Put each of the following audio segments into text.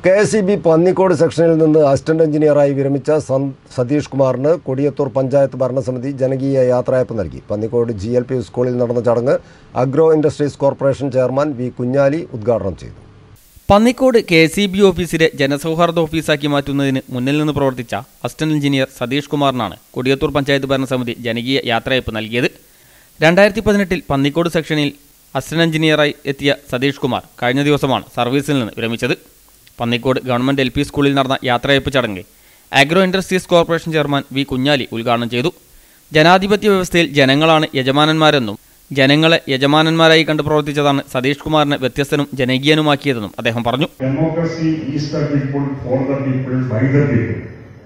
KSEB Pannikode സെക്ഷനിൽ നിന്ന് assistant എഞ്ചിനീയറായി വിരമിച്ച സതീഷ് കുമാറിന് കൊടിയത്തൂർ പഞ്ചായത്ത് ഭരണസമിതി ജനകീയ യാത്രയയപ്പ് നൽകി. പന്നിക്കോട് GLP സ്കൂളിൽ നടന്ന ചടങ്ങ് agro industries corporation chairman V. Kunhali ഉദ്ഘാടനം ചെയ്തു. പന്നിക്കോട് KSEB ഓഫീസിലെ ജനസൗഹാർദ്ദ ഓഫീസാക്കി മാറ്റുന്നതിന് മുന്നിൽ നിന്ന് പ്രവർത്തിച്ച അസിസ്റ്റന്റ് എഞ്ചിനീയർ സതീഷ് കുമാറിനാണ് കൊടിയത്തൂർ പഞ്ചായത്ത് ഭരണസമിതി ജനകീയ യാത്രയയപ്പ് നൽകിയത്. 2018-ൽ പന്നിക്കോട് സെക്ഷനിൽ അസിസ്റ്റന്റ് എഞ്ചിനീയറായി എത്തിയ സതീഷ് കുമാർ കഴിഞ്ഞ ദിവസമാണ് സർവീസിൽ നിന്ന് വിരമിച്ചത്. പന്നിക്കോട് ഗവൺമെൻറ് LP സ്കൂളിൽ നടന്ന യാത്രയയപ്പ് ചടങ്ങ് agro industries corporation chairman V. Kunhali ഉദ്ഘാടനം ചെയ്തു. ജനാധിപത്യ വ്യവസ്ഥയിൽ ജനങ്ങളാണ് യജമാനന്മാരെന്നും ജനങ്ങളെ യജമാനന്മാരായി കണ്ട് പ്രവർത്തിച്ചതാണ് സതീഷ് കുമാറിനെ വ്യത്യസ്തനും ജനകീയനുമാക്കിയതെന്നും അദ്ദേഹം പറഞ്ഞു. Democracy is the people for the people by the people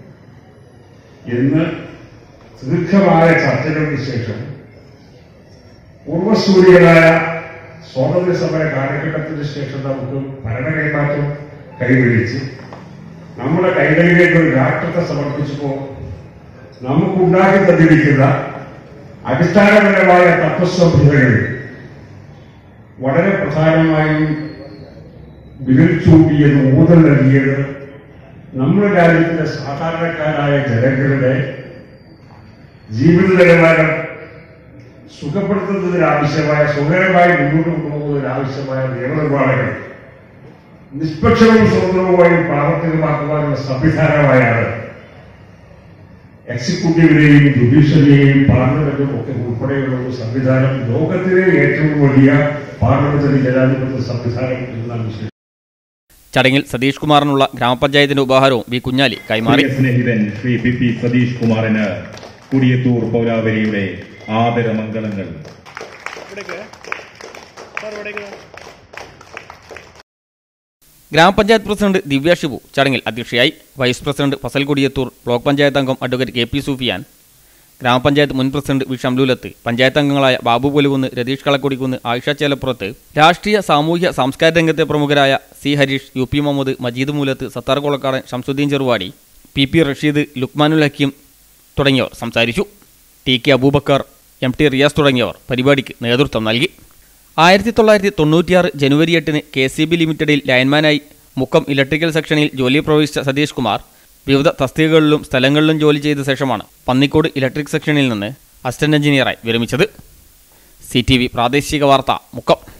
എന്ന് ദീർഘമായ ചർച്ചകൾക്ക് ശേഷം പൂർവ്വസൂരികളായ സ്വാതന്ത്ര്യ സമര കാലഘട്ടത്തിന് ശേഷം നമുക്ക് ഭരണ കൈമാറ്റം കൈവരിച്ച് നമ്മുടെ കൈകളിലേക്ക് ഒരു രാഷ്ട്രത്തെ സമർപ്പിച്ചപ്പോൾ നമുക്കുണ്ടാക്കി തന്നിരിക്കുന്ന അടിസ്ഥാനപരമായ തത്വസംഹിതകളിൽ വളരെ പ്രധാനമായും വിരൽ ചൂണ്ടിയത് ഊന്നൽ നൽകിയത് നമ്മുടെ രാജ്യത്തിലെ സാധാരണക്കാരായ ജനങ്ങളുടെ ജീവിത നിലവാരം സുഖപ്പെടുത്തുന്നതിനാവശ്യമായ സുഖകരമായി മുന്നോട്ട് കൊണ്ടുപോകുന്നതിനാവശ്യമായ നിയമനിർമ്മാണങ്ങൾ നിഷ്പക്ഷവും സ്വതന്ത്രവുമായും പ്രാവർത്തികമാക്കുവാനുള്ള സംവിധാനമായാണ് എക്സിക്യൂട്ടീവിനെയും ജുഡീഷ്യറിയെയും പാർലമെന്റും ഒക്കെ ഉൾപ്പെടെയുള്ള ഒരു സംവിധാനം ലോകത്തിലെ ഏറ്റവും വലിയ പാർലമെന്ററി ജനാധിപത്യ സംവിധാനം എന്നാണ് വിശേഷം. ചടങ്ങിൽ സതീഷ് കുമാറിനുള്ള ഗ്രാമപഞ്ചായത്തിന്റെ ഉപഹാരവും V. കുഞ്ഞാലി കൈമാറി. സ്നേഹിതൻ ശ്രീ BP സതീഷ് കുമാറിന് കൊടിയത്തൂർ പൗരാവലിയുടെ ആദരമംഗളങ്ങൾ. ഗ്രാമപഞ്ചായത്ത് പ്രസിഡന്റ് ദിവ്യ ഷിബു ചടങ്ങിൽ അധ്യക്ഷയായി. Vice president Fazal Kodiyathur, block panchayat അംഗം അഡ്വക്കേറ്റ് KP സൂഫിയാൻ, ഗ്രാമപഞ്ചായത്ത് മുൻ പ്രസിഡന്റ് V. ഷംലൂലത്ത്, പഞ്ചായത്ത് അംഗങ്ങളായ ബാബു പുലുകുന്ന്, രതീഷ് കളക്കൊടിക്കുന്ന്, ആയിഷ ചേലപ്പുറത്ത്, രാഷ്ട്രീയ സാമൂഹ്യ സാംസ്കാരിക രംഗത്തെ പ്രമുഖരായ C. Harish, UP Muhammad, Majeed Moolath, Sattar Kolakkadan, Shamsuddin Cheruvadi, PP Rasheed, Luqmanul Hakeem തുടങ്ങിയവർ സംസാരിച്ചു. TK അബൂബക്കർ, MT റിയാസ് തുടങ്ങിയവർ പരിപാടിക്ക് നേതൃത്വം നൽകി. 1996 ജനുവരി 8-ന് KSEB ലിമിറ്റഡിൽ ലൈൻമാനായി മുക്കം ഇലക്ട്രിക്കൽ സെക്ഷനിൽ ജോലി പ്രവേശിച്ച സതീഷ് കുമാർ വിവിധ തസ്തികകളിലും സ്ഥലങ്ങളിലും ജോലി ചെയ്ത ശേഷമാണ് പന്നിക്കോട് ഇലക്ട്രിക് സെക്ഷനിൽ നിന്ന് അസിസ്റ്റന്റ് എഞ്ചിനീയറായി വിരമിച്ചത്. CTV പ്രാദേശിക വാർത്ത മുക്കം.